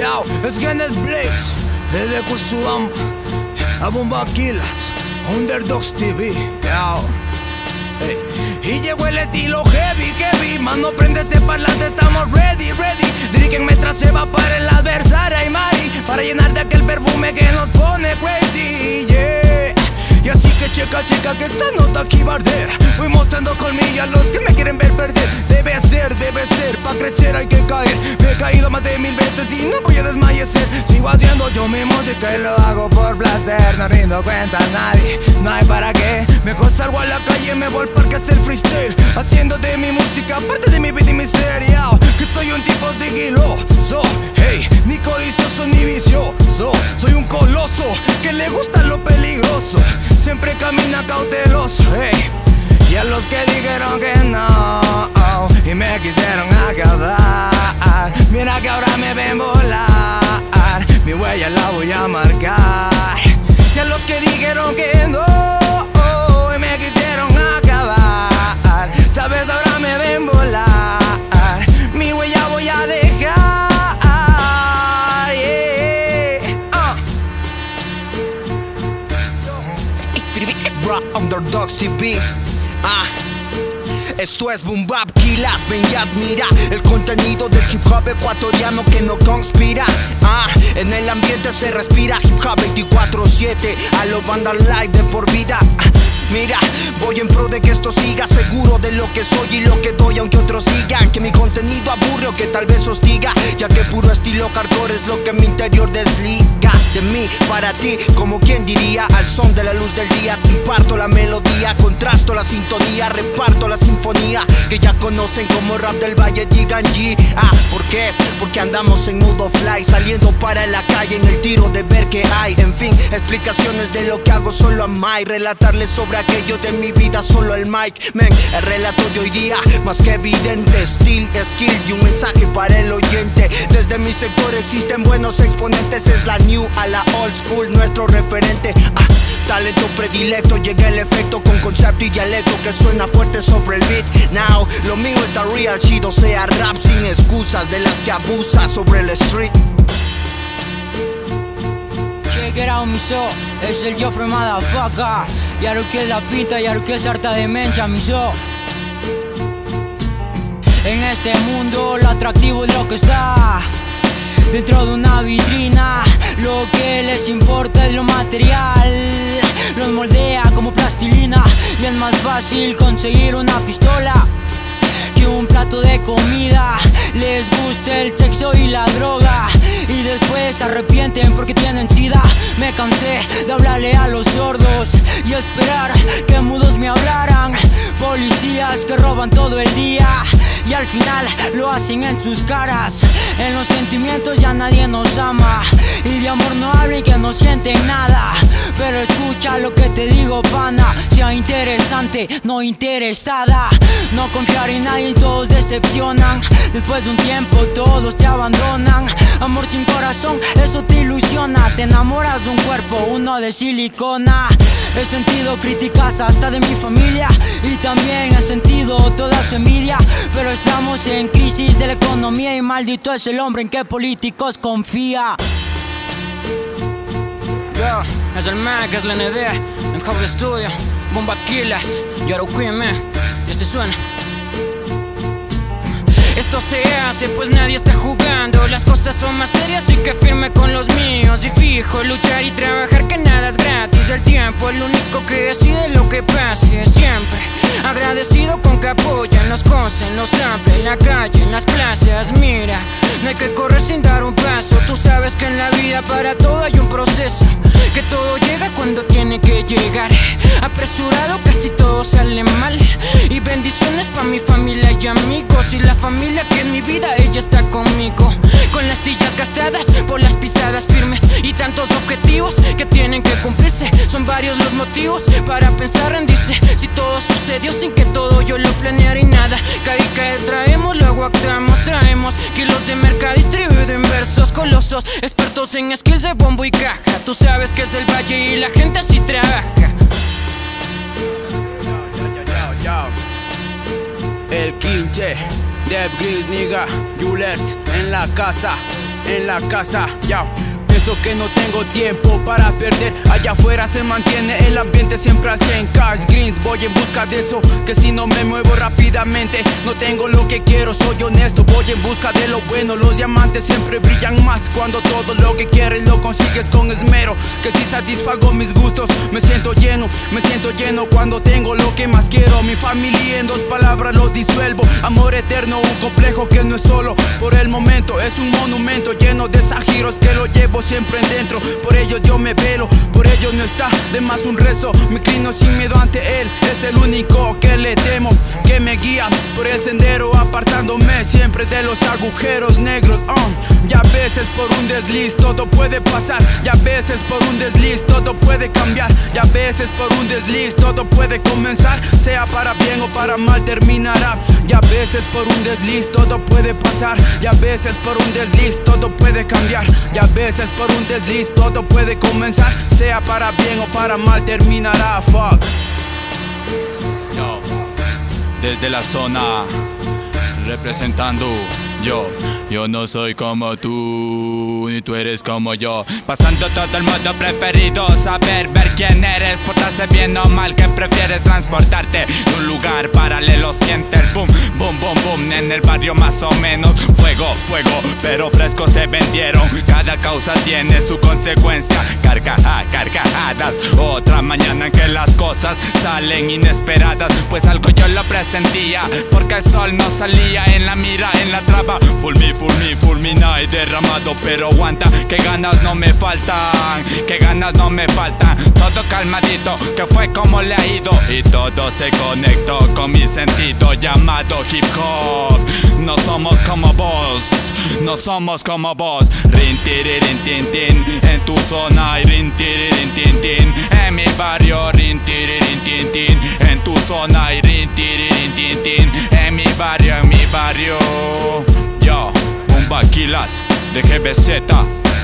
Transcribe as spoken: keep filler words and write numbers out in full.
Yo, es Kenneth Blakes, desde Cusubamba, a Bombaquilas, Underdogs T V. Yo, hey. Y llegó el estilo heavy, heavy. Mano, prende ese parlante, estamos ready, ready. Diríquenme tras se va para el adversario y Mari, para llenar de aquel perfume que nos pone crazy, yeah. Y así que checa, checa que esta nota aquí va a arder. Voy mostrando colmillo a los que me quieren ver perder. Debe ser, debe ser, pa' crecer hay que caer. Me he caído más de mil veces y no voy a desmayecer. Sigo haciendo yo mi música y lo hago por placer. No rindo cuenta a nadie, no hay para qué. Mejor salgo a la calle, me voy al parque a hacer freestyle, haciendo de mi música parte de mi vida y mi serie. Que soy un tipo sigiloso, hey, ni codicioso ni vicioso. Soy un coloso que le gusta lo peligroso, siempre camina cauteloso, hey. Y a los que dijeron que no y me quisieron acabar, mira que ahora me ven volar, mi huella la voy a marcar. Y a los que dijeron que no y me quisieron acabar, sabes, ahora me ven volar, mi huella voy a dejar, yeah. uh. Underdogs T V. Ah, esto es Boom Bap Quilas, ven y admira el contenido del hip hop ecuatoriano que no conspira. Ah, en el ambiente se respira hip hop veinticuatro siete, a lo banda live de por vida. Ah, mira, voy en pro de que esto siga, seguro de lo que soy y lo que doy, aunque otros digan que mi contenido aburre o que tal vez hostiga, ya que puro estilo hardcore es lo que mi interior desliga. De mí para ti, como quien diría, al son de la luz del día te imparto la melodía, contrasto la sintonía, reparto la sinfonía que ya conocen como rap del valle, digan G. Ah, ¿por qué? Porque andamos en modo fly, saliendo para la calle en el tiro de ver qué hay. En fin, explicaciones de lo que hago solo a Mike, relatarles sobre aquello de mi vida solo el mic. Men, el relato de hoy día más que evidente, steel, skill y un mensaje para el oyente. Desde mi sector existen buenos exponentes, es la new a la old school, nuestro referente. Ah, talento predilecto, llega el efecto con concepto y dialecto que suena fuerte sobre el beat. Now, lo mío es the real shit, o sea rap sin excusas de las que abusa sobre el street. Check it out, mi so, es el Joffrey motherfucker. Ya lo que es la pinta, ya lo que es harta demencia, mi so. En este mundo lo atractivo es lo que está dentro de una vitrina, lo que les importa es lo material, los moldea como plastilina y es más fácil conseguir una pistola que un plato de comida. Les gusta el sexo y la droga y después se arrepienten porque tienen sida. Me cansé de hablarle a los sordos y esperar que mudos me hablaran. Policías que roban todo el día y al final lo hacen en sus caras. En los sentimientos ya nadie nos ama y de amor no hablen que no sienten nada. Pero escucha lo que te digo, pana, sea interesante, no interesada. No confiar en nadie, todos decepcionan. Después de un tiempo todos te abandonan. Amor sin corazón, eso te ilusiona. Te enamoras de un cuerpo, uno de silicona. He sentido críticas hasta de mi familia y también he sentido toda su envidia. Pero estamos en crisis de la economía y maldito es el hombre en que políticos confía. Yo, es el Mac, es la N D, en House Studio, Boom Bap Quilas, Yaro Queen, y así suena. Esto se hace pues nadie está jugando, las cosas son más serias y que firme con los míos. Y fijo, luchar y trabajar que nada es gratis, el tiempo es lo único que decide lo que pase. Siempre agradecido con que apoyan los cosas, los samples, en la calle, en las plazas. Mira, no hay que correr sin dar un paso, tú sabes que en la vida para todo hay un proceso, que todo llega cuando tiene que llegar. Apresurado casi todo sale mal, y bendiciones pa' mi familia y amigos, y la familia que en mi vida ella está conmigo. Con las tillas gastadas por las pisadas firmes y tantos objetivos que tienen que cumplirse. Son varios los motivos para pensar rendirse, si todo sucedió sin que todo yo lo planeara y nada. Cae y cae traemos, luego actuamos, traemos kilos de mercado distribuido en versos colosos, expertos en skills de bombo y caja. Tú sabes que es el valle y la gente así trabaja. El Quinche, Dev Gris, nigga, Julers en la casa. en la casa, ya. Pienso que no tengo tiempo para perder. Allá afuera se mantiene el ambiente siempre al cien. Cars Greens, voy en busca de eso, que si no me muevo rápidamente no tengo lo que quiero, soy honesto. Voy en busca de lo bueno, los diamantes siempre brillan más cuando todo lo que quieres lo consigues con esmero. Que si satisfago mis gustos me siento lleno, me siento lleno cuando tengo lo que más quiero. Mi familia en dos palabras lo disuelvo. Amor eterno, un complejo que no es solo por el momento, es un monumento lleno de zahiros que lo llevo siempre en dentro. Por ello yo me velo, por ello no está de más un rezo. Me inclino sin miedo ante él, es el único que le temo, que me guía por el sendero, apartándome siempre de los agujeros negros. uh. Y a veces por un desliz todo puede pasar, y a veces por un desliz todo puede cambiar, y a veces por un desliz todo puede comenzar, sea para bien o para mal terminará. Y a veces por un desliz todo puede pasar, y a veces por un desliz todo puede cambiar, y a veces por un desliz todo puede comenzar, sea para bien o para mal terminará. Fuck. Yo, desde la zona, representando. Yo, yo no soy como tú, ni tú eres como yo. Pasando todo el modo preferido, saber ver quién eres, portarse bien o mal, que prefieres transportarte de un lugar paralelo. Siente el boom, boom, boom, boom, en el barrio más o menos. Fuego, fuego, pero frescos se vendieron. Cada causa tiene su consecuencia. Carcajadas, carcajadas, otra mañana en que las cosas salen inesperadas. Pues algo yo lo presentía, porque el sol no salía en la mira, en la traba. Full me, full me, fulmina y derramado, pero aguanta, que ganas no me faltan, que ganas no me faltan. Todo calmadito, que fue como le ha ido, y todo se conectó con mi sentido llamado hip hop. No somos como vos, no somos como vos. Rin tiririn tin tin, en tu zona y rin tiririn tin tin, en mi barrio rin tiririn tin tin, en tu zona y rin tiririn tin tin, en mi barrio, en mi barrio. Yo, Bombaquilas de G B Z.